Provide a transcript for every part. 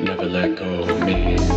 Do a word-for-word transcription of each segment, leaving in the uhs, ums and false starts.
Never let go of me.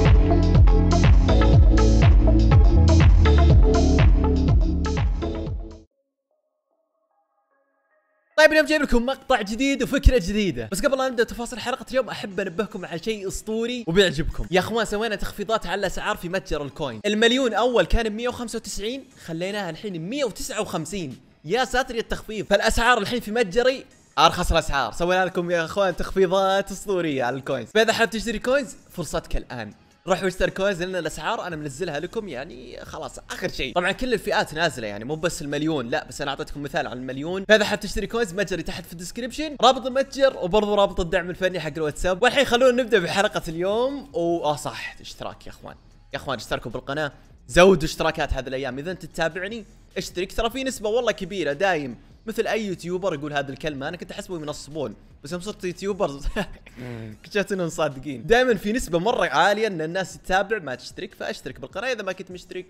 طيب اليوم جايب لكم مقطع جديد وفكرة جديدة، بس قبل لا نبدأ تفاصيل حلقة اليوم أحب أنبهكم على شيء أسطوري وبيعجبكم. يا أخوان سوينا تخفيضات على الأسعار في متجر الكوين. المليون أول كان ب مية وخمسة وتسعين، خليناها الحين ب مية وتسعة وخمسين. يا ساتر يا التخفيض. فالأسعار الحين في متجري أرخص الأسعار. سوينا لكم يا أخوان تخفيضات أسطورية على الكوينز، فإذا حاب تشتري كوينز فرصتك الآن. روحوا اشتري كوينز لان الاسعار انا منزلها لكم يعني خلاص اخر شيء. طبعا كل الفئات نازله يعني مو بس المليون، لا بس انا اعطيتكم مثال عن المليون. فاذا حاب تشتري كوينز متجري تحت في الديسكربشن، رابط المتجر وبرضه رابط الدعم الفني حق الواتساب. والحين خلونا نبدا بحلقه اليوم. واه صح اشتراك يا اخوان، يا اخوان اشتركوا بالقناه، زودوا اشتراكات هذه الايام. اذا انت تتابعني اشترك، ترى في نسبه والله كبيره دايم مثل اي يوتيوبر يقول هذه الكلمه. انا كنت احسبه ينصبون، بس يوم صرت يوتيوبر اكتشفت انهم صادقين. دائما في نسبه مره عاليه ان الناس تتابع ما تشترك، فاشترك بالقناه اذا ما كنت مشترك.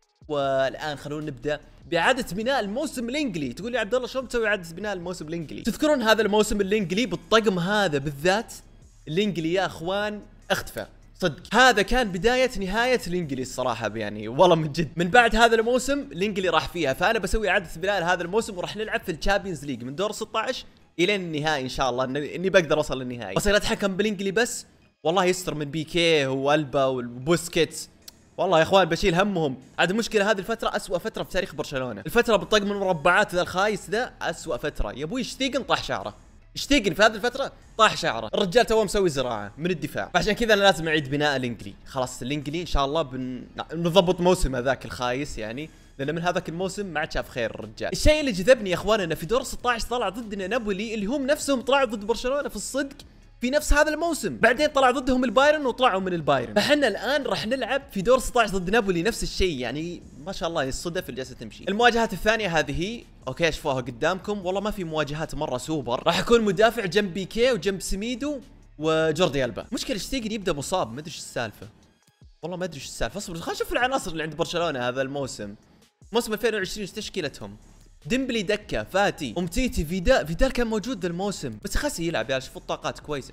والان خلونا نبدا باعاده بناء الموسم الانجلي. تقول لي عبد الله شلون بتسوي اعاده بناء الموسم الانجلي؟ تذكرون هذا الموسم الانجلي بالطقم هذا بالذات؟ الانجلي يا اخوان اختفى صدق. هذا كان بداية نهاية الانجلي الصراحة يعني والله من جد. من بعد هذا الموسم الانجلي راح فيها، فانا بسوي اعادة بناء هذا الموسم وراح نلعب في الشامبيونز ليج من دور ستة عشر الى النهائي ان شاء الله، اني, إني بقدر اوصل للنهائي. بصير اتحكم بالانجلي بس والله يستر من بيكيه والبا وبوسكيتس. والله يا اخوان بشيل همهم. عاد المشكلة هذه الفترة اسوأ فترة في تاريخ برشلونة. الفترة بالطقم المربعات ذا الخايس ذا اسوأ فترة. يا ابوي شتيجن طاح شعره، شتيجن في هذه الفترة طاح شعره. الرجال توه مسوي زراعة من الدفاع، فعشان كذا انا لازم اعيد بناء الانجلي. خلاص الانجلي ان شاء الله بنضبط موسم هذاك الخايس يعني، لان من هذاك الموسم ما عاد شاف خير الرجال. الشيء اللي جذبني يا اخوان انه في دور ستة عشر طلع ضدنا نابولي اللي هم نفسهم طلعوا ضد برشلونة في الصدق في نفس هذا الموسم، بعدين طلع ضدهم البايرن وطلعوا من البايرن. فاحنا الان راح نلعب في دور ستة عشر ضد نابولي نفس الشيء يعني. ما شاء الله الصدف اللي جالسه تمشي. المواجهات الثانيه هذه اوكي شوفوها قدامكم، والله ما في مواجهات مره سوبر. راح يكون مدافع جنب بيكيه وجنب سميدو وجوردي ألبا. مشكله شتيجن يبدا مصاب، ما ادري ايش السالفه، والله ما ادري ايش السالفه. اصبر خلينا نشوف العناصر اللي عند برشلونه هذا الموسم. موسم ألفين وعشرين ايش تشكيلتهم؟ ديمبلي دكه، فاتي، امتيتي، فيدال. فيدال كان موجود ذا الموسم بس خسي يلعب يا شوفوا الطاقات كويسه.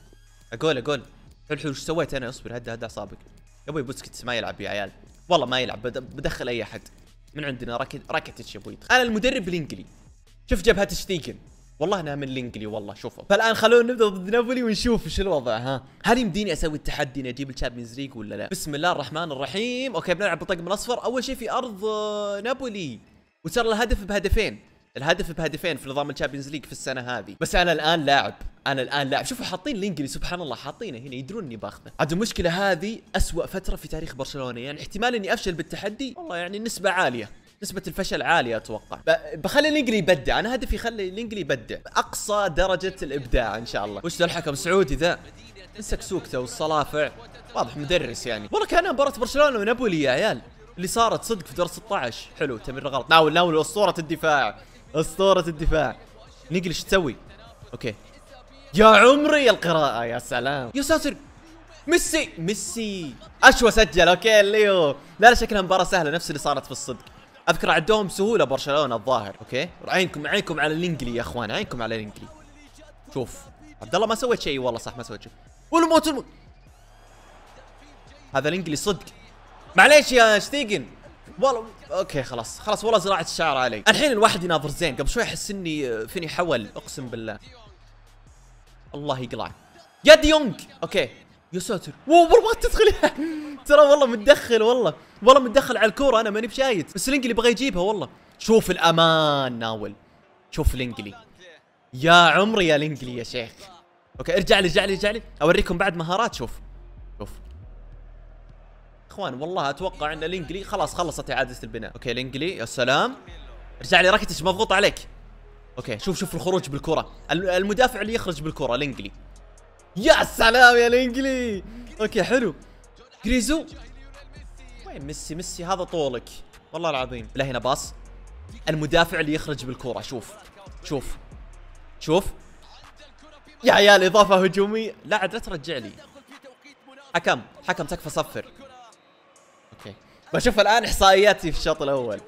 اقول اقول حلو حلو. ايش سويت انا؟ اصبر هدا هدا اعصابك يا ابوي. بوسكيتس ما يلعب يا عيال، والله ما يلعب. بدخل اي احد من عندنا. راكت راكتش يا ابوي. انا المدرب الانجلي. شوف جبهة شتيجن والله انها من الانجلي والله. شوفوا فالان خلونا نبدا ضد نابولي ونشوف ايش الوضع. ها هل يمديني اسوي التحدي اني اجيب الشامبيونز ليج ولا لا؟ بسم الله الرحمن الرحيم. اوكي بنلعب بالطقم الاصفر. اول شيء في ارض نابولي، وصار الهدف بهدفين. الهدف بهدفين في نظام الشامبيونز ليج في السنه هذه. بس انا الان لاعب، انا الان لاعب. شوفوا حاطين الانجلي سبحان الله، حاطينه هنا يدرون اني باخذه. عاد المشكله هذه اسوأ فتره في تاريخ برشلونه يعني. احتمال اني افشل بالتحدي والله يعني نسبه عاليه، نسبة الفشل عالية اتوقع. بخلي الانجلي يبدع، انا هدفي خلي الانجلي يبدع اقصى درجة الابداع ان شاء الله. وش ذا الحكم سعودي ذا؟ انسك سوكته والصلافع، واضح مدرس يعني. والله كانها مباراة برشلونة ونابولي يا عيال اللي صارت صدق في دور ستة عشر. حلو تمرير غلط. ناول ناول اسطورة الدفاع، اسطورة الدفاع. نقل ايش تسوي؟ اوكي يا عمري القراءة يا سلام يا ساتر. ميسي ميسي اشوى سجل. اوكي ليو. لا لا شكلها مباراة سهلة نفس اللي صارت في الصدق. اذكر عدوهم سهوله برشلونه الظاهر. اوكي عينكم عينكم على الانجلي يا اخوان، عينكم على الانجلي. شوف عبد الله ما سويت شيء والله. صح ما سويت شيء. ولا موت الم... هذا الانجلي صدق. معليش يا شتيجن والله. اوكي خلاص خلاص والله زراعه الشعر علي. الحين الواحد يناظر زين. قبل شوي احس اني فيني حول اقسم بالله. الله يقلع يا ديونج. اوكي يا ساتر. والله ما تدخل ترى والله متدخل والله والله متدخل على الكوره. انا ماني بشايت بس الانجلي بغى يجيبها والله. شوف الامان ناول. شوف الانجلي يا عمري يا الانجلي يا شيخ. اوكي ارجع لي ارجع لي ارجع لي اوريكم بعد مهارات. شوف شوف اخوان والله اتوقع ان الانجلي خلاص خلصت اعاده البناء. اوكي الانجلي يا سلام. ارجع لي راكتش مضغوط عليك. اوكي شوف شوف الخروج بالكره، المدافع اللي يخرج بالكره الانجلي. يا سلام يا الانجلي. اوكي حلو. جريزو وين ميسي؟ ميسي هذا طولك والله العظيم. لا هنا باص. المدافع اللي يخرج بالكرة. شوف شوف شوف يا عيال اضافة هجومية. لا عاد لا ترجع لي. حكم حكم تكفى صفر. اوكي بشوف الان احصائياتي في الشوط الاول.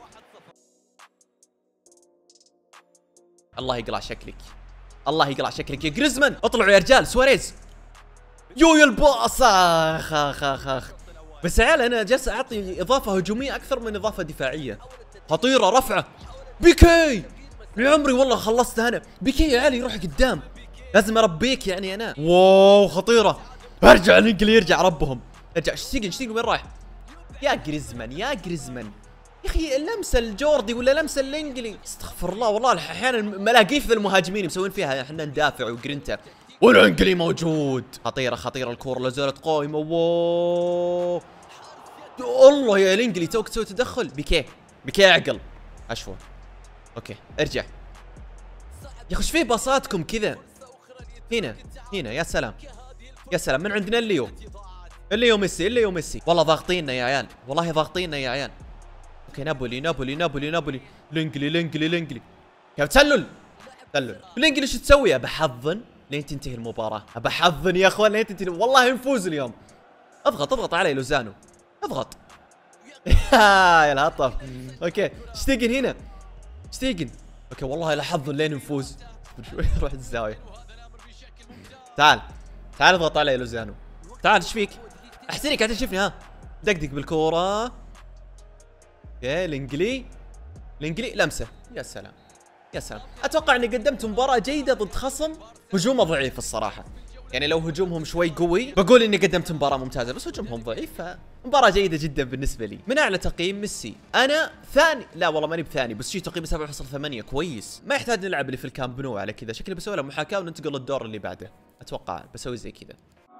الله يقلع شكلك، الله يقلع شكلك يا جريزمان. اطلعوا يا رجال. سواريز يو يا الباص. اخ اخ اخ اخ بس يا عيال انا جالس اعطي اضافه هجوميه اكثر من اضافه دفاعيه. خطيره رفعه بيكي يا عمري والله خلصت انا. بيكي يا عيال يروح قدام لازم اربيك يعني انا. واو خطيره. ارجع الانجلي يرجع ربهم. ارجع شتيجن شتيجن وين رايح؟ يا جريزمان يا جريزمان يا اخي لمسه الجوردي ولا لمسه الانجلي. استغفر الله والله احيانا ملاقيف ذا المهاجمين مسوين فيها احنا ندافع وجرينتا والانجلي موجود. خطيره خطيره الكوره لا زالت قائمه. واو الله يا الانجلي توك تسوي تدخل. بيكي بيكي اعقل اشوى. اوكي ارجع يا اخي. ايش في باصاتكم كذا؟ هنا هنا يا سلام يا سلام من عندنا الليو الليو ميسي الليو ميسي. والله ضاغطيننا يا عيال والله ضاغطيننا يا عيال. اوكي نابولي نابولي نابولي نابولي الانجلي الانجلي الانجلي يا تسلل تسلل. الانجلي ايش تسوي؟ بحظن لين تنتهي المباراة. بحظن يا اخوان لين تنتهي والله نفوز اليوم. اضغط اضغط علي لوزانو اضغط. يا الهطف. اوكي شتيجن هنا شتيجن. اوكي والله لحظن لين نفوز. شوي روح الزاوية. تعال تعال اضغط علي لوزانو. تعال ايش فيك؟ احسنك قاعد تشوفني ها. دقدق بالكورة. اوكي الانجلي الانجلي لمسة يا سلام يا سلام. اتوقع اني قدمت مباراة جيدة ضد خصم هجومه ضعيف الصراحة. يعني لو هجومهم شوي قوي بقول اني قدمت مباراة ممتازة بس هجومهم ضعيف فمباراة جيدة جدا بالنسبة لي. من اعلى تقييم ميسي انا ثاني. لا والله ماني بثاني بس شي تقييم سبعة فاصلة ثمانية كويس. ما يحتاج نلعب اللي في الكامب نو على كذا. شكلي بسوي له محاكاة وننتقل للدور اللي بعده. اتوقع بسوي زي كذا.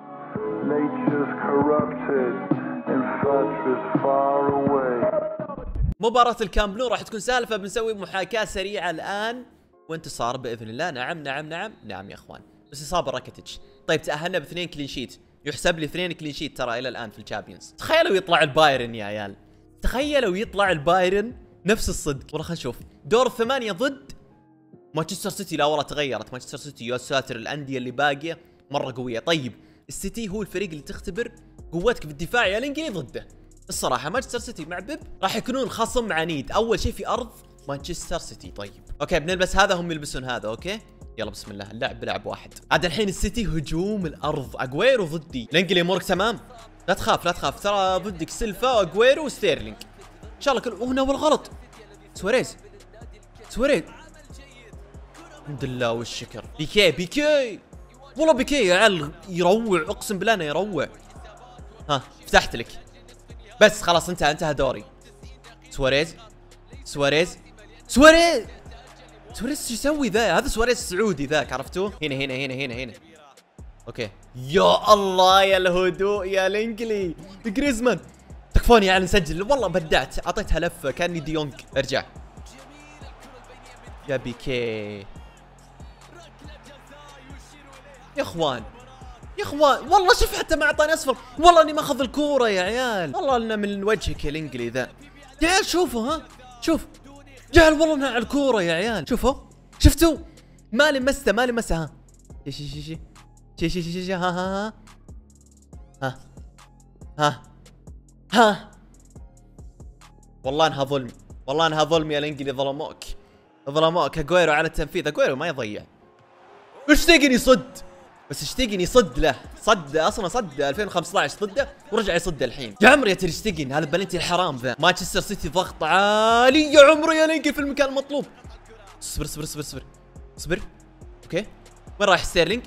مباراة الكامب نو راح تكون سهلة فبنسوي محاكاة سريعة الآن وانتصار بإذن الله. نعم نعم نعم نعم يا اخوان. بس إصابة راكيتيتش. طيب تأهلنا باثنين كلين شيت يحسب لي اثنين كلين شيت ترى إلى الآن في الشامبيونز. تخيلوا يطلع البايرن يا عيال. تخيلوا يطلع البايرن نفس الصدق. والله خلينا نشوف دور الثمانية ضد مانشستر سيتي. لا والله تغيرت مانشستر سيتي يا ساتر. الأندية اللي باقية مرة قوية. طيب السيتي هو الفريق اللي تختبر قوتك في الدفاع يا الانجلي ضده. الصراحة مانشستر سيتي مع بيب راح يكونون خصم عنيد. أول شيء في أرض مانشستر سيتي. طيب أوكي بنلبس هذا هم يلبسون هذا. أوكي يلا بسم الله. اللعب بلعب واحد. عاد الحين السيتي هجوم الأرض. أجويرو ضدي. الانجلي أمورك تمام؟ لا تخاف لا تخاف ترى ضدك سيلفا وأجويرو وستيرلينج إن شاء الله. كل أوه ناول غلط. سواريز سواريز الحمد لله والشكر. بيكي بيكي والله بيكي يا عيال يروع اقسم بالله انه يروع. ها فتحت لك بس خلاص انتهى انتهى دوري. سواريز سواريز سواريز سواريز شو يسوي ذا؟ هذا سواريز السعودي ذاك عرفتوه؟ هنا هنا هنا هنا هنا. اوكي يا الله يا الهدوء يا الانجلي. جريزمان تكفون يا عيال نسجل. والله بدعت اعطيتها لفه كاني ديونج. ارجع يا بيكي يا اخوان يا اخوان. والله شوف حتى ما اعطاني اصفر. والله اني ماخذ الكوره يا عيال. والله انه من وجهك يا الانجلي ذا يا عيال. شوفوا ها شوف يا عيال والله انها على الكوره يا عيال. شوفوا شفتوا ما لمسته ما لمسه. ها شي شي شي شي شي شي شي ها ها ها ها ها. والله انها ظلم والله انها ظلم يا الانجلي. ظلموك ظلموك. اجويرو على التنفيذ. اجويرو ما يضيع. اشتيجن يصد بس اشتيجن يصد له. صد اصلا صد ألفين وخمسة عشر صده ورجع يصد الحين. يا عمري يا تريشتيجن هذا بلنتي الحرام ذا. مانشستر سيتي ضغط عالي يا عمري يا لينكي في المكان المطلوب. اصبر اصبر اصبر اصبر اصبر. اوكي وين رايح ستيرلينج؟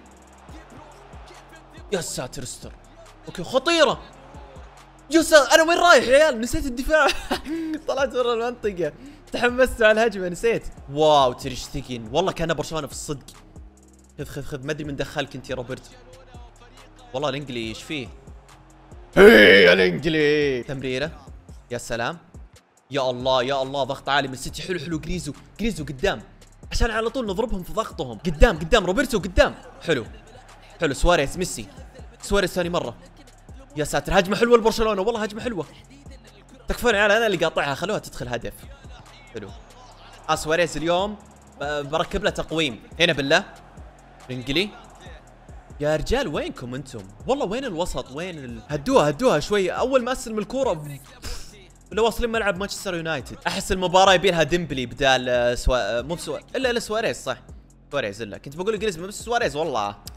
يا ساتر استر. اوكي خطيره يا ساتر. انا وين رايح يا عيال؟ نسيت الدفاع. طلعت برا المنطقه. تحمست على الهجمه نسيت. واو تريشتيجن والله كان برشلونه في الصدق. خذ خذ خذ ما ادري من دخلك انت يا روبرت. والله الانجلي ايش فيه؟ هي الانجلي تمريره يا سلام. يا الله يا الله ضغط عالي من السيتي. حلو حلو جريزو جريزو قدام عشان على طول نضربهم في ضغطهم. قدام قدام روبرتو قدام. حلو حلو. سواريز ميسي سواريز ثاني مره. يا ساتر هجمه حلوه لبرشلونه. والله هجمه حلوه. تكفون عيال انا اللي قاطعها خلوها تدخل هدف. حلو. آه سواريز اليوم بركب له تقويم هنا بالله. الانجلي يا رجال وينكم انتم؟ والله وين الوسط؟ وين ال... هدوها هدوها شوي. اول ما استلم الكوره ولا واصلين ملعب مانشستر يونايتد. احس المباراه يبي لها ديمبلي بدال سوا... مو بسوا الا الا سواريز. صح سواريز. الا كنت بقول جريزمان بس سواريز والله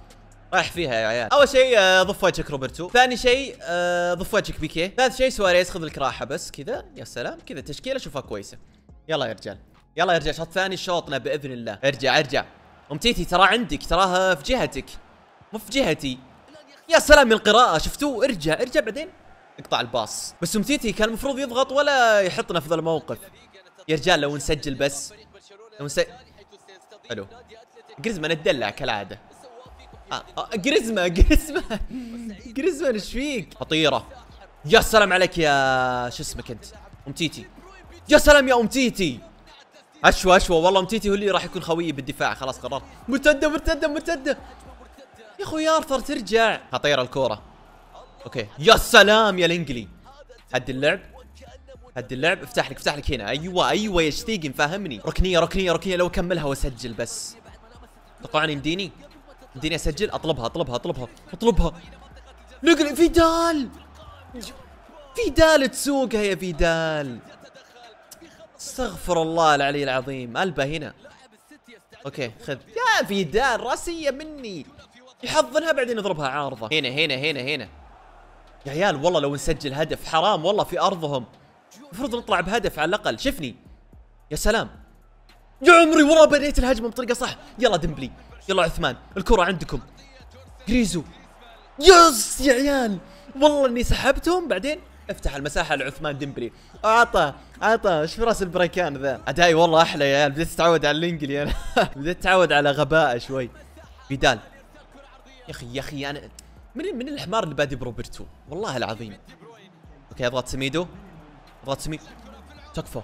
رايح فيها يا عيال. اول شيء آه ضف وجهك روبرتو، ثاني شيء آه ضف وجهك بيكيه، ثالث شيء سواريز خذ لك راحه بس كذا. يا سلام كذا تشكيله شوفها كويسه. يلا يا رجال يلا يا رجال، شوط ثاني شوطنا باذن الله. ارجع ارجع ام تيتي، ترى عندك، تراها في جهتك مو في جهتي. يا سلام من القراءه، شفتوه؟ ارجع ارجع بعدين اقطع الباص. بس ام تيتي كان المفروض يضغط ولا يحطنا في ذا الموقف. يا رجال لو نسجل بس، لو نسجل. حلو جريزمان اتدلع كالعاده. آه آه جريزمان جريزمان جريزمان ايش فيك؟ خطيره. يا سلام عليك يا شو اسمك انت ام تيتي. يا سلام يا ام تيتي. اشوى اشوى والله ام تيتي هو اللي راح يكون خويي بالدفاع. خلاص قررت. مرتده مرتده مرتده يا اخوي ارثر ترجع. خطيره الكوره. اوكي يا سلام يا الانجلي. هد اللعب هد اللعب. افتح لك افتح لك هنا. ايوه ايوه يا شتيجن فاهمني. ركنيه ركنيه ركنيه لو اكملها واسجل بس. توقعني يمديني يمديني اسجل. اطلبها اطلبها اطلبها اطلبها. نقل فيدال. فيدال تسوقها يا فيدال. استغفر الله العلي العظيم. البا هنا. اوكي خذ يا فيدال. راسيه مني. يحضنها بعدين يضربها عارضه. هنا هنا هنا هنا يا عيال. والله لو نسجل هدف حرام والله في ارضهم. المفروض نطلع بهدف على الاقل. شفني يا سلام يا عمري. والله بنيت الهجمه بطريقه صح. يلا ديمبلي يلا عثمان الكره عندكم. جريزو يس يا عيال. والله اني سحبتهم بعدين افتح المساحه لعثمان ديمبلي. اعطى اعطى ايش في راس البريكان ذا. اداي والله احلى يا عيال. بديت اتعود على الانجلي انا. بديت اتعود على غباء شوي. فيدال يا اخي يا اخي انا من من الحمار اللي بادي بروبرتو والله العظيم. اوكي اضغط سميدو اضغط سميدو. تكفى.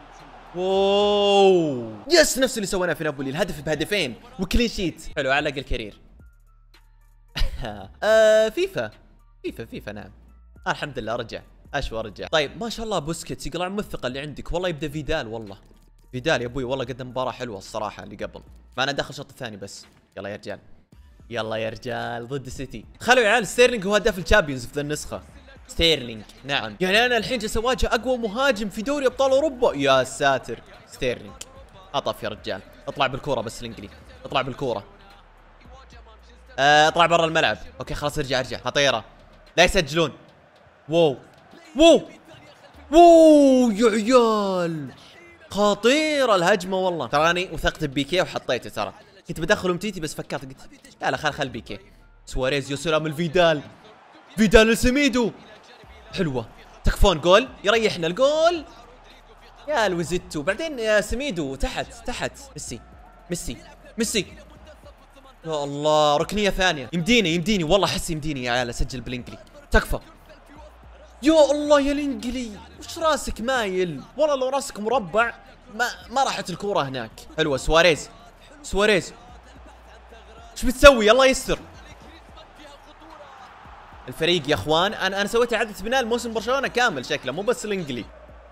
واو يس نفس اللي سويناه في نابولي. الهدف بهدفين وكلين شيت. حلو علق الكارير. آه فيفا فيفا فيفا نعم. آه الحمد لله رجع. اشوى رجع. طيب ما شاء الله بوسكيتس يقلع من الثقه اللي عندك. والله يبدا فيدال. والله فيدال يا ابوي والله قدم مباراه حلوه الصراحه اللي قبل. فانا داخل الشوط الثاني بس. يلا يا رجال يلا يا رجال ضد السيتي. خلوا يا عيال ستيرلينج هو هداف الشامبيونز في ذا النسخه. ستيرلينج نعم. يعني انا الحين جالس اواجه اقوى مهاجم في دوري ابطال اوروبا. يا ساتر ستيرلينج. اطف يا رجال. اطلع بالكوره بس الانجلي. اطلع بالكوره. آه اطلع برا الملعب. اوكي خلاص ارجع ارجع. خطيره لا يسجلون. واو واو واو يا عيال. خطيره الهجمه والله. تراني وثقت ببيكيه وحطيته. ترى كنت بدخل امتيتي بس فكرت قلت لا لا خل خل بيكيه. سواريز يا سلام الفيدال. فيدال السميدو. حلوه تكفون. جول يريحنا الجول يا الويزيتو. بعدين يا سميدو تحت تحت. ميسي ميسي ميسي. يا الله ركنيه ثانيه. يمديني يمديني والله احس يمديني يا عيال اسجل بالانجلي. تكفى. يا الله يا الانجلي وش راسك مايل. والله لو راسك مربع ما ما راحت الكوره هناك. حلوه سواريز سواريز ايش بتسوي؟ الله يستر. الفريق يا اخوان انا انا سويت اعاده بناء الموسم برشلونه كامل شكله مو بس الانجلي.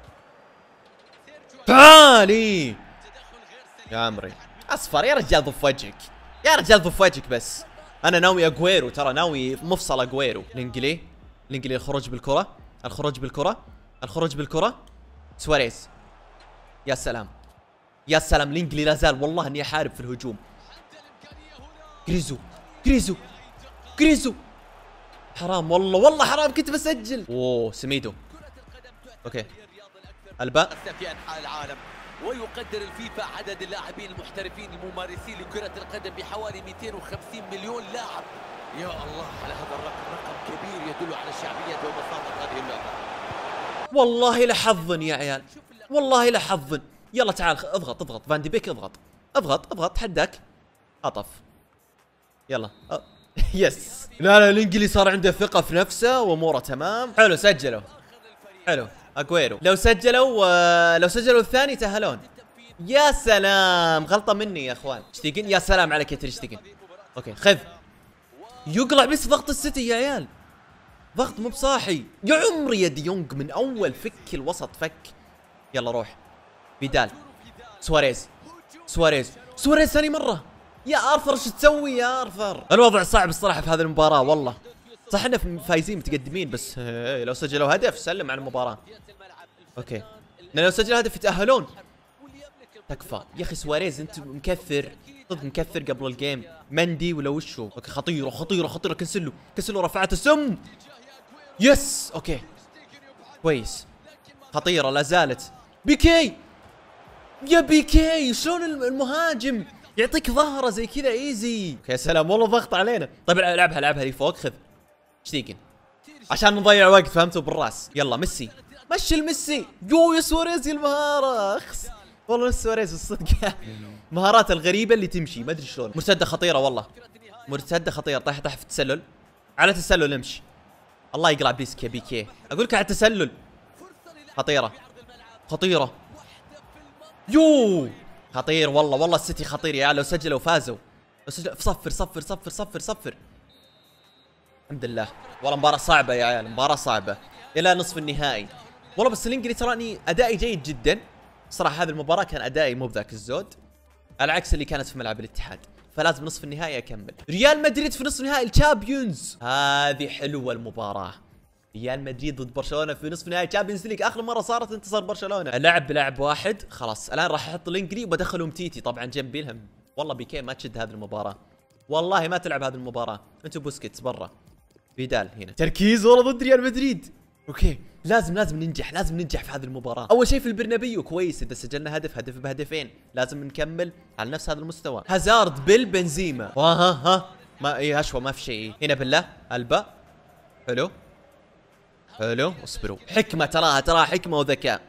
تعالي يا عمري اصفر يا رجال ضف وجهك يا رجال ضف وجهك بس. انا ناوي اجويرو ترى ناوي مفصل اجويرو. الانجلي الانجلي الخروج بالكره الخروج بالكره الخروج بالكره. سواريز يا سلام يا سلام. الانجلي لا زال والله اني احارب في الهجوم. جريزو جريزو جريزو. حرام والله والله حرام كنت بسجل. اوه سميدو. اوكي البا. في انحاء العالم ويقدر الفيفا عدد اللاعبين المحترفين الممارسين لكرة القدم بحوالي مئتين وخمسين مليون لاعب. يا الله على هذا الرقم. رقم كبير يدل على شعبية وبساطة هذه اللعبة. والله لحظن يا عيال والله لحظن. يلا تعال اضغط اضغط فان دي بيك اضغط اضغط اضغط تحداك. اطف يلا أه. يس. لا لا الانجلي صار عنده ثقة في نفسه واموره تمام. حلو سجلوا. حلو اجويرو. لو سجلوا آه لو سجلوا الثاني تأهلون. يا سلام غلطة مني يا اخوان. شتيجن يا سلام عليك يا تري شتيجن. اوكي خذ. يقلع بس ضغط السيتي يا عيال. ضغط مو بصاحي يا عمري. يا ديونج من اول فك الوسط فك. يلا روح. فيدال سواريز سواريز سواريز ثاني مرة. يا ارثر ايش تسوي يا ارثر؟ الوضع صعب الصراحة في هذه المباراة والله. صح احنا فايزين متقدمين بس لو سجلوا هدف سلم على المباراة. اوكي لو سجلوا هدف يتأهلون. تكفى يا اخي سواريز، انت مكثر صدق، مكثر قبل الجيم. مندي ولا وشو؟ اوكي خطيره خطيره خطيره، كنسلو كنسلو، رفعت السم. يس اوكي كويس، خطيره لا زالت. بيكي يا بيكي، شلون المهاجم يعطيك ظهره زي كذا ايزي. يا سلام والله ضغط علينا. طيب العبها العبها لي فوق، خذ شتيجن عشان نضيع وقت، فهمتوا؟ بالراس. يلا ميسي، مشي الميسي. يو يا سواريز المهاره، اخس والله سواريز الصدق مهاراته الغريبه اللي تمشي ما ادري شلون. مرتده خطيره والله، مرتده خطيره. طايح طايح في التسلل، على تسلل امشي. الله يقلع بيسك يا بيكي، اقول لك على التسلل. خطيره خطيره، يو خطير والله والله. السيتي خطير يا عيال، لو سجلوا فازوا، لو سجلوا صفر صفر صفر صفر صفر. الحمد لله والله مباراة صعبة يا عيال، مباراة صعبة إلى نصف النهائي والله. بس الإنجلي تراني أدائي جيد جدا صراحة. هذه المباراة كان أدائي مو بذاك الزود، على عكس اللي كانت في ملعب الاتحاد، فلازم نصف النهائي أكمل. ريال مدريد في نصف نهائي الشامبيونز، هذه حلوة المباراة. ريال مدريد ضد برشلونة في نصف نهائي الشامبيونز ليج، آخر مرة صارت انتصر برشلونة. لعب بلاعب واحد خلاص. الآن راح أحط الإنجلي وبدخل أمتيتي طبعا جنبي لهم. والله بيكي ما تشد هذه المباراة، والله ما تلعب هذه المباراة. أنتوا بوسكيتس برا، فيدال هنا. تركيز والله ضد ريال مدريد. اوكي لازم لازم ننجح، لازم ننجح في هذه المباراة. اول شيء في البرنابيو كويس، اذا سجلنا هدف هدف بهدفين لازم نكمل على نفس هذا المستوى. هازارد بالبنزيما، ها ها ما اي اشوى، ما في شيء هنا. بالله البا حلو حلو، اصبروا. حكمة تراها تراها حكمة وذكاء.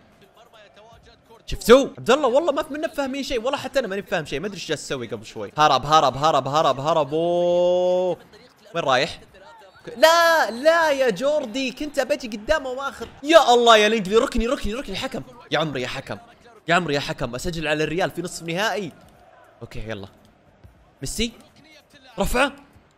شفتوا عبد الله؟ والله ما منا فاهمين شيء، والله حتى انا ماني فاهم شيء، ما ادري ايش جالس اسوي قبل شوي. هرب هرب هرب هرب هرب. اوه وين رايح؟ لا لا يا جوردي، كنت ابجي قدامه واخر. يا الله يا الانجلي، ركني ركني ركني حكم. يا عمري يا حكم، يا عمري يا حكم، اسجل على الريال في نصف نهائي. اوكي يلا ميسي، رفعه.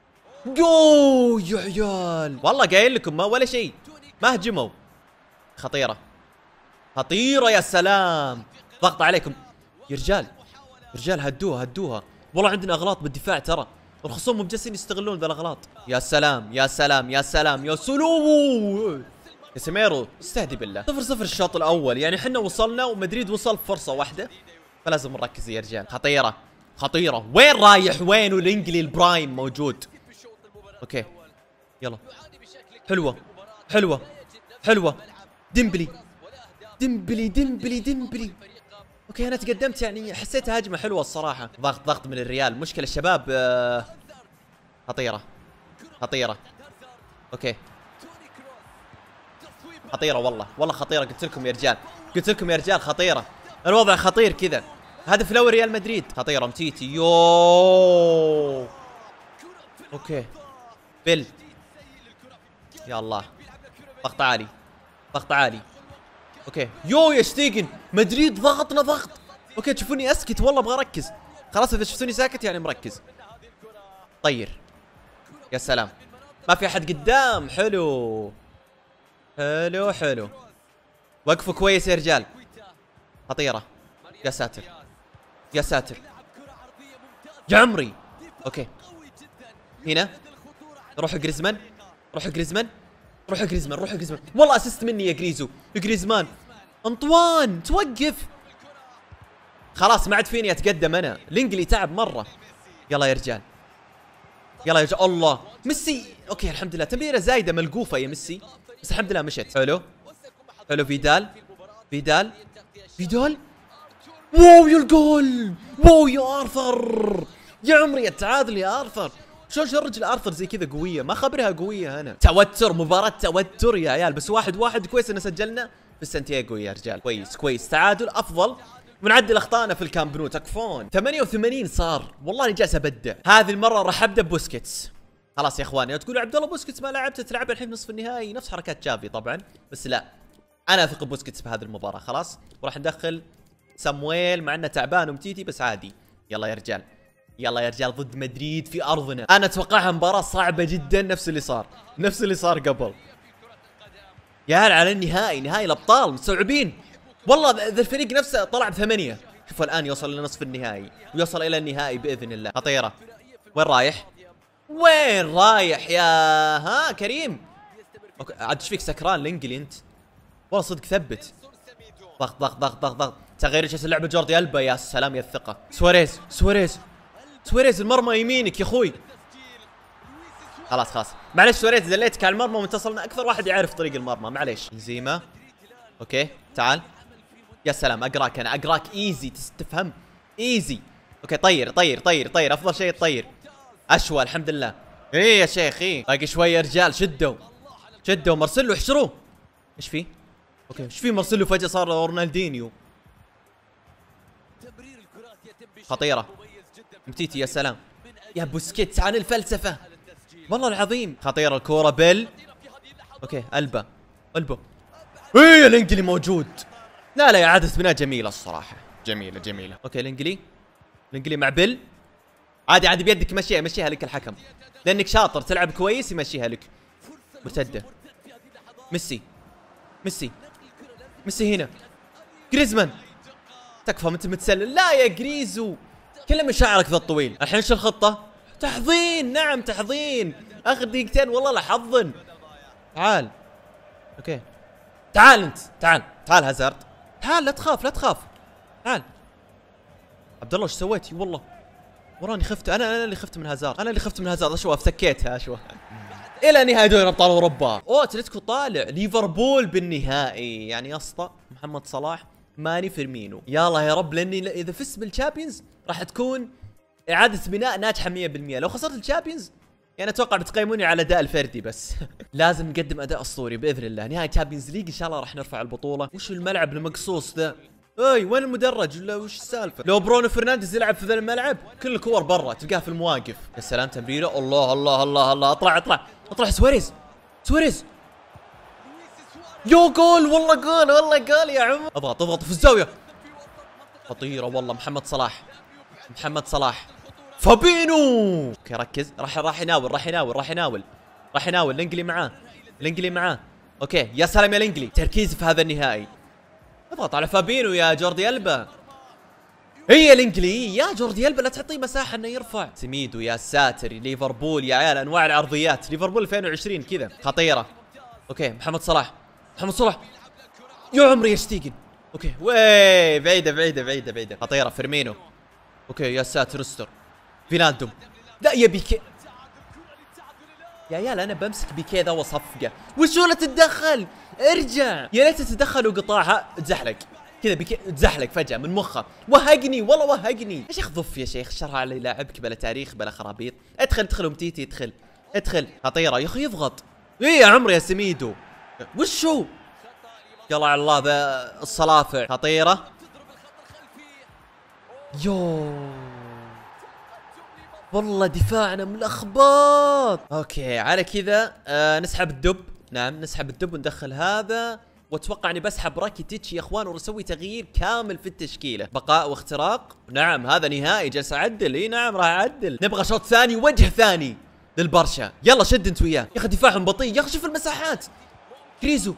يو يا عيال والله قايل لكم ما ولا شيء، ما هجموا. خطيرة خطيرة يا سلام، ضغط عليكم يا رجال، يا رجال هدوها هدوها. والله عندنا اغلاط بالدفاع ترى، الخصوم مو جالسين يستغلون ذا الاغلاط. يا سلام يا سلام يا سلام يا سلو يا سميرو، استهدي بالله. صفر صفر الشوط الاول، يعني احنا وصلنا ومدريد وصل فرصة واحدة، فلازم نركز يا رجال. خطيرة خطيرة، وين رايح وين؟ والانجلي البرايم موجود. اوكي يلا، حلوة حلوة حلوة. ديمبلي ديمبلي ديمبلي ديمبلي. اوكي انا تقدمت، يعني حسيتها هجمه حلوه الصراحه. ضغط ضغط من الريال، مشكله الشباب. آه خطيره خطيره. اوكي خطيره والله والله خطيره، قلت لكم يا رجال، قلت لكم يا رجال خطيره. الوضع خطير كذا. هدف الاول ريال مدريد. خطيره متيتي. يو اوكي بيل، يا الله ضغط عالي ضغط عالي. اوكي يو يا شتيجن، مدريد ضغطنا ضغط. اوكي تشوفوني اسكت والله ابغى اركز، خلاص اذا شفتوني ساكت يعني مركز. طير يا سلام، ما في احد قدام. حلو حلو حلو، وقفوا كويس يا رجال. خطيرة يا ساتر يا ساتر يا عمري. اوكي هنا روح جريزمان، روح جريزمان، روح جريزمان، روح جريزمان. والله اسست مني يا جريزو. جريزمان انطوان توقف، خلاص ما عاد فيني اتقدم انا. الانجلي تعب مره. يلا يا رجال يلا يا رجال. الله ميسي. اوكي الحمد لله، تمريره زايده ملقوفه يا ميسي، بس الحمد لله مشت. حلو حلو. فيدال فيدال فيدال. واو يا الجول، واو يا ارثر، يا عمري التعادل يا ارثر. شلون شلون رجل ارثر زي كذا قويه، ما خبرها قويه انا. توتر، مباراه توتر يا عيال، بس واحد واحد. كويس ان سجلنا في سانتياغو يا رجال. كويس كويس، تعادل افضل ونعدل اخطائنا في الكامب نو. تكفون. ثمانية وثمانين صار، والله اني جالس ابدع. هذه المره راح ابدا بوسكيتس. خلاص يا اخواني، تقولوا عبد الله بوسكيتس ما لعبته، تلعب الحين نصف النهائي نفس حركات جافي طبعا، بس لا انا اثق بوسكيتس بهذه المباراه. خلاص وراح ندخل سامويل مع انه تعبان ومتيتي، بس عادي. يلا يا رجال يلا يا رجال، ضد مدريد في ارضنا. انا اتوقعها مباراه صعبه جدا، نفس اللي صار نفس اللي صار قبل. يا هل على النهائي، نهائي الابطال مستوعبين؟ والله ذا الفريق نفسه طلع بثمانية. شوفوا الان يوصل الى نصف النهائي ويوصل الى النهائي باذن الله. خطيره. وين رايح؟ وين رايح يا ها كريم؟ اوكي عاد ايش فيك سكران الانجلي انت؟ والله صدق ثبت. ضغط ضغط ضغط ضغط ضغط. تغيير جهة اللعبة جوردي ألبا. يا سلام يا الثقة. سواريز سواريز سواريز المرمى يمينك يا اخوي. خلاص خلاص معليش سواريز دليتك على المرمى وانت صرنا اكثر واحد يعرف طريق المرمى. معليش. بنزيما اوكي تعال. يا سلام اقراك انا اقراك ايزي تفهم ايزي. اوكي طير طير طير طير افضل شيء طير. اشوى الحمد لله. ايه يا شيخ ايه باقي شويه يا رجال. شدوا شدوا مارسيلو احشروه. ايش فيه؟ اوكي ايش فيه مارسيلو فجاه صار رونالدينيو. خطيره متيتي. يا سلام يا بوسكيتس عن الفلسفه والله العظيم. خطيره الكوره بيل. اوكي البا البا. ايه الانجلي موجود. لا لا اعاده بناء جميله الصراحه. جميله جميله. اوكي الانجلي الانجلي مع بيل. عادي عادي بيدك مشيها مشيها لك الحكم لانك شاطر تلعب كويس يمشيها لك. مرتده ميسي ميسي ميسي هنا. جريزمان تكفى انت متسلل. لا يا جريزو كله من شعرك ذا الطويل. الحين شو الخطه؟ تحضين. نعم تحضين. اخر دقيقتين والله لا حظن. تعال اوكي تعال انت تعال تعال هازارد تعال لا تخاف لا تخاف تعال. عبد الله ايش سويتي؟ والله وراني خفت. انا انا اللي خفت من هازارد. انا اللي خفت من هازارد. اشوف سكيتها اشوف. الى نهايه دوري ابطال اوروبا. اوه اتلتيكو طالع. ليفربول بالنهائي يعني يا اسطى. محمد صلاح ماني فيرمينو. يلا يا رب لاني اذا فزت بالشامبيونز راح تكون اعاده بناء ناجحه مية بالمية. لو خسرت الشامبيونز يعني اتوقع بتقيموني على اداء الفردي بس. لازم نقدم اداء اسطوري باذن الله. نهايه تشامبيونز ليج ان شاء الله راح نرفع البطوله. وش الملعب المقصوص ذا؟ اي وين المدرج ولا وش السالفه؟ لو برونو فرنانديز يلعب في ذا الملعب كل الكور برا تلقاها في المواقف. يا سلام تمريره. الله الله الله الله. اطلع اطلع اطلع سواريز سواريز. يو جول والله جول والله جول يا عم. اضغط اضغط في الزاويه. خطيره والله. محمد صلاح محمد صلاح فابينو. اوكي ركز. راح راح يناول راح يناول راح يناول راح يناول. الانجلي معاه الانجلي معاه. اوكي يا سلام يا الانجلي. تركيز في هذا النهائي. اضغط على فابينو يا جوردي ألبا. هي الانجلي يا جوردي ألبا لا تعطيه مساحه انه يرفع. سميدو يا ساتر. ليفربول يا عيال انواع العرضيات. ليفربول ألفين وعشرين كذا خطيره. اوكي محمد صلاح محمد صلاح. يا عمري يا شتيجن. اوكي وي بعيده بعيده بعيده بعيده. خطيره فيرمينو. اوكي يا ساتر استر. فينالدوم. لا يا بيكي يا عيال انا بمسك بيكي ذا وصفقه. وشو لا تتدخل؟ ارجع يا ليت تتدخل وقطعها. تزحلق كذا بيكي تزحلق فجاه من مخه. وهقني والله وهقني. يا شيخ ضف يا شيخ شرها على لاعبك بلا تاريخ بلا خرابيط. ادخل ادخل امتيتي ادخل ادخل. خطيره يا اخي يضغط. ايه يا عمري يا سميدو. وشو؟ يلا على الله ذا الصلافع. خطيره. يو والله دفاعنا ملخبط. اوكي على كذا آه نسحب الدب. نعم نسحب الدب وندخل هذا. واتوقع اني بسحب راكيتيتش يا اخوان ونسوي تغيير كامل في التشكيله. بقاء واختراق. نعم هذا نهائي جالس اعدل. اي نعم راح اعدل. نبغى شوط ثاني وجه ثاني للبرشا. يلا شد انت وياه. يا اخي دفاعهم بطيء يا اخي. شوف المساحات. كريزو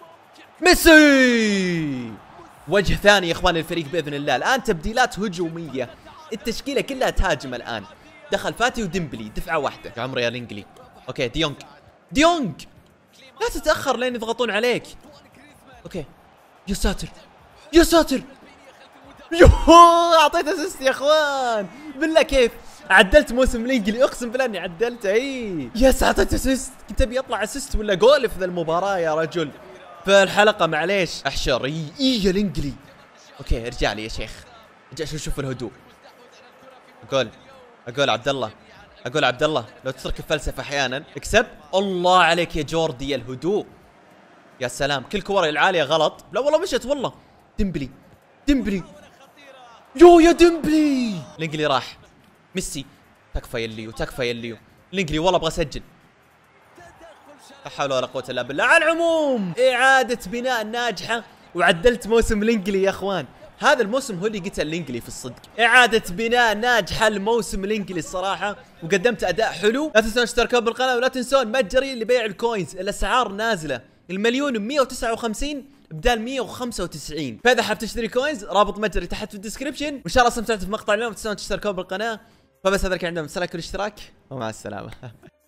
ميسي. وجه ثاني يا اخوان للفريق باذن الله. الان تبديلات هجوميه. التشكيله كلها تهاجم الان. دخل فاتي وديمبلي دفعه واحده. يا عمري يا الانجلي. اوكي ديونج ديونج لا تتاخر لين يضغطون عليك. اوكي يا ساتر يا ساتر. يوه اعطيت اسيست يا اخوان. بالله كيف عدلت موسم الانجلي. اقسم بالله اني عدلته. اي يس اعطيت اسيست. كنت ابي يطلع اسيست ولا جول في ذا المباراه يا رجل. في الحلقه معليش احشر. اي اي يا الانجلي. اوكي ارجع لي يا شيخ. ارجع شوف شوف الهدوء. اقول اقول عبد الله اقول عبد الله لو تترك الفلسفه احيانا اكسب. الله عليك يا جوردي الهدوء. يا سلام كل كورة العالية غلط. لا والله مشت والله. ديمبلي ديمبلي. يو يا ديمبلي. الانجلي راح. ميسي تكفى يليو تكفى يليو. الانجلي والله ابغى اسجل. لا حول ولا قوة الا بالله. على العموم اعادة بناء ناجحة وعدلت موسم الانجلي يا اخوان. هذا الموسم هو اللي قتل الانجلي في الصدق. اعادة بناء ناجحة لموسم الانجلي الصراحة. وقدمت اداء حلو. لا تنسون اشتراككم بالقناة ولا تنسون متجري لبيع الكوينز. الاسعار نازلة. المليون مية وتسعة وخمسين بدال مية وخمسة وتسعين. فاذا حاب تشتري كوينز رابط متجري تحت في الديسكربشن. وان شاء الله استمتعتوا في مقطع اليوم. لا تنسون تشتركون بالقناة. فبس هذا اللي كان عندنا. مساء الاشتراك ومع السلامة.